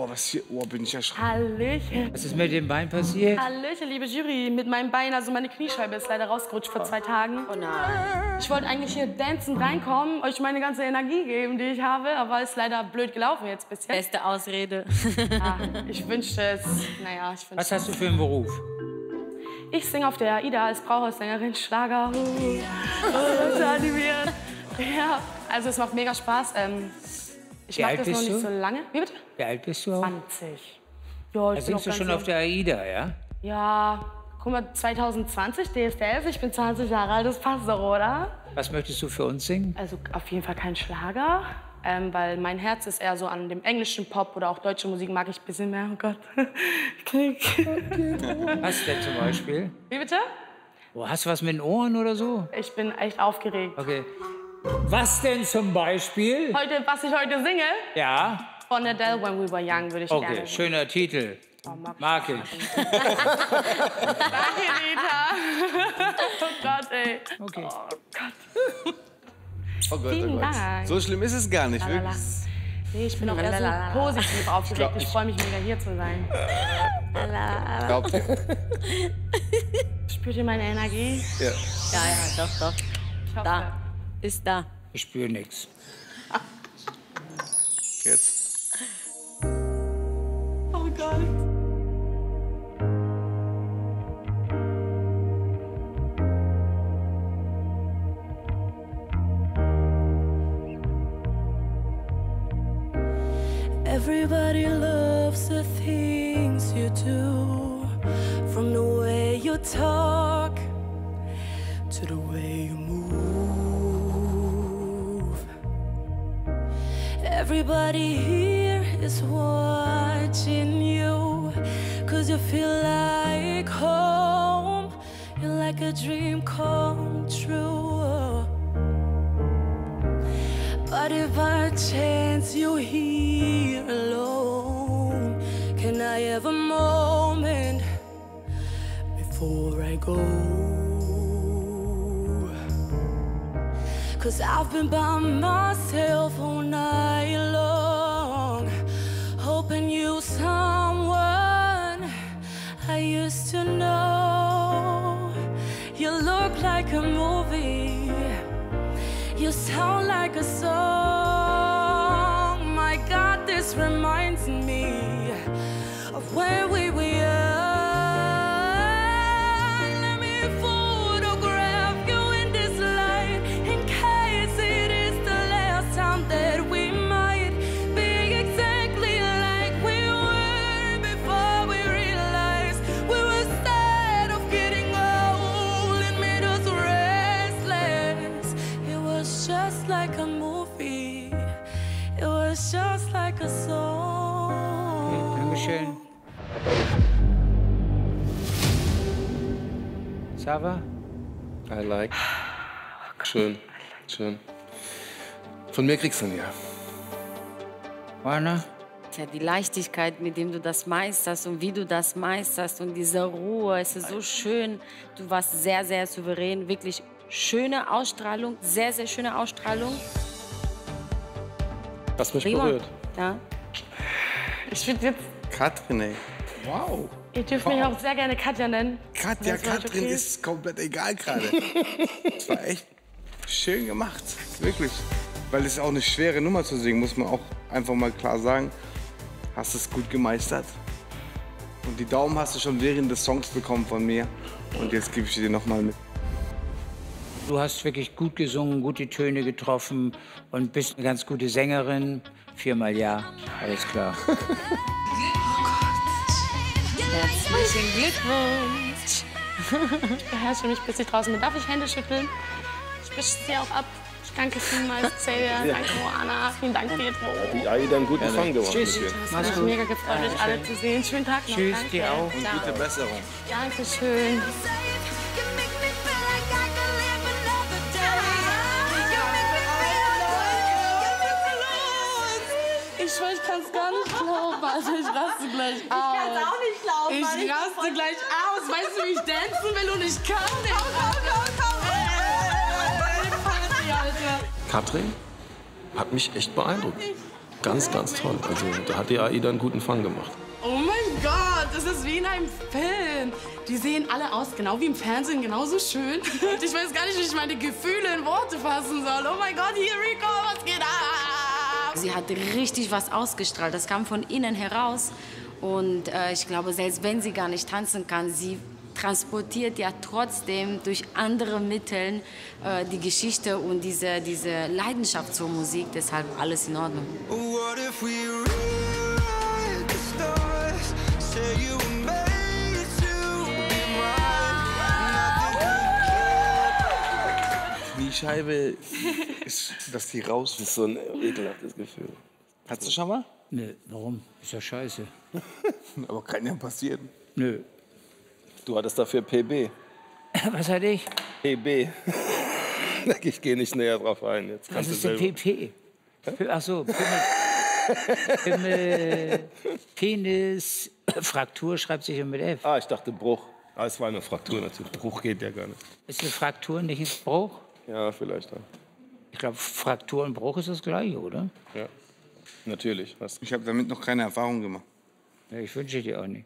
Oh, was hier? Oh, bin ich erschrocken. Hallöchen. Was ist mit dem Bein passiert? Hallöchen, liebe Jury. Mit meinem Bein, also meine Kniescheibe ist leider rausgerutscht vor 2 Tagen. Oh nein. Ich wollte eigentlich hier dancen reinkommen, euch meine ganze Energie geben, die ich habe, aber ist leider blöd gelaufen jetzt bis jetzt. Beste Ausrede. Ja, ich wünschte es. Naja, ich wünschte Was hast du für einen Beruf? Ich singe auf der AIDA als Brauhaussängerin Schlager. Leute animieren. Ja, also es macht mega Spaß. Ich Wie mag alt das noch bist nicht du? so lange. Wie bitte? Wie alt bist du? 20. Ja, Da singst du schon auf der AIDA, ja? Ja, guck mal, 2020 DSDS, ich bin 20 Jahre alt, das passt doch, oder? Was möchtest du für uns singen? Also auf jeden Fall kein Schlager, weil mein Herz ist eher so an dem englischen Pop oder auch deutsche Musik mag ich ein bisschen mehr. Oh Gott. Was denn zum Beispiel? Wie bitte? Oh, hast du was mit den Ohren oder so? Ich bin echt aufgeregt. Okay. Was denn zum Beispiel? Was ich heute singe, Ja? von Adele, When We Were Young, würde ich gerne Okay, singen. schöner Titel. Oh, Mag ich. Danke, Rita. Oh Gott, ey. Okay. Oh Gott. Oh Gott, Vielen oh Gott. Dank. So schlimm ist es gar nicht, Lalala. wirklich. Nee, ich bin auch eher so positiv aufgeregt. Ich freue mich mega, hier zu sein. Glaubt ihr? Spürt ihr meine Energie? Ja. Ja, doch. Ich hoffe. Da. Ist da. Ich spüre nichts. Jetzt. Oh Gott. Everybody loves the things you do, from the way you talk to the way you move. Everybody here is watching you, 'cause you feel like home. You're like a dream come true. But if by chance you're here alone, can I have a moment before I go? 'Cause I've been by myself all night long, hoping you someone I used to know. You look like a movie, you sound like a song. My God, this reminds me of when we were young. Let me photograph you in this light, in case it is the last time that we might be exactly like we were before we realized we were scared of getting old. It made us restless. It was just like a movie. It was just like a song. Okay, Dankeschön. Sava? I like. Schön, schön. Von mir kriegst du ihn ja. Juana? Ja, die Leichtigkeit, mit dem du das meisterst und wie du das meisterst und diese Ruhe, es ist so schön. Du warst sehr, sehr souverän, wirklich schöne Ausstrahlung, sehr, sehr schöne Ausstrahlung. Hast mich Prima. berührt. Ja. Ich finde jetzt, Katrin, ey. Wow. ihr dürft mich auch sehr gerne Katja nennen. Katja, Das war Katrin okay. ist komplett egal gerade. Das war echt schön gemacht, wirklich. Weil es ist auch eine schwere Nummer zu singen, muss man auch einfach mal klar sagen. Hast es gut gemeistert. Und die Daumen hast du schon während des Songs bekommen von mir. Und jetzt gebe ich dir noch mal mit. Du hast wirklich gut gesungen, gute Töne getroffen und bist eine ganz gute Sängerin. 4-mal ja, alles klar. Herzlichen Glückwunsch. Ich beherrsche mich, bis ich draußen bin. Darf ich Hände schütteln? Ich wische sie auch ab. Ich danke vielmals, Xavier. Danke, Moana. Vielen Dank, Pietro. Die AIDA einen guten Fang gemacht. Tschüss. mit dir. Es hat mich mega gefreut, euch alle zu sehen. Schönen Tag noch. Tschüss, Danke. dir auch. Ciao. Gute Besserung. Dankeschön. Ich schwör, ich kann's gar nicht glauben. Also ich raste gleich aus. Ich kann's auch nicht glauben. Ich raste gleich aus. Weißt du, wie ich dancen will und ich kann nicht. Komm. Party, Alter. Katrin hat mich echt beeindruckt. Ganz, ganz toll. Also da hat die AIDA einen guten Fang gemacht. Oh mein Gott, das ist wie in einem Film. Die sehen alle aus, genau wie im Fernsehen, genauso schön. Ich weiß gar nicht, wie ich meine Gefühle in Worte fassen soll. Oh mein Gott, hier Rico, was geht ab? Sie hat richtig was ausgestrahlt. Das kam von innen heraus. Und ich glaube, selbst wenn sie gar nicht tanzen kann, sie transportiert ja trotzdem durch andere Mittel die Geschichte und diese Leidenschaft zur Musik. Deshalb alles in Ordnung. What if we rewrite the stars? Say you were made to be mine. Kniescheibe ist, dass die raus Das ist so ein ekelhaftes Gefühl. Hattest du schon mal? Nö, warum? Ist ja scheiße. Aber kann ja passieren. Nö. Du hattest dafür PB. Was hatte ich? PB. Ich gehe nicht näher drauf ein. Jetzt Was kannst du ist denn selber. PP? Ach so, Penis, Fraktur schreibt sich ja mit F. Ah, ich dachte Bruch. Ah, es war eine Fraktur natürlich. Bruch geht ja gar nicht. Ist eine Fraktur nicht ein Bruch? Ja, vielleicht. Ja, Ich glaube, Fraktur und Bruch ist das Gleiche, oder? ja. Natürlich. Was? Ich habe damit noch keine Erfahrung gemacht. Ja, ich wünsche dir auch nicht.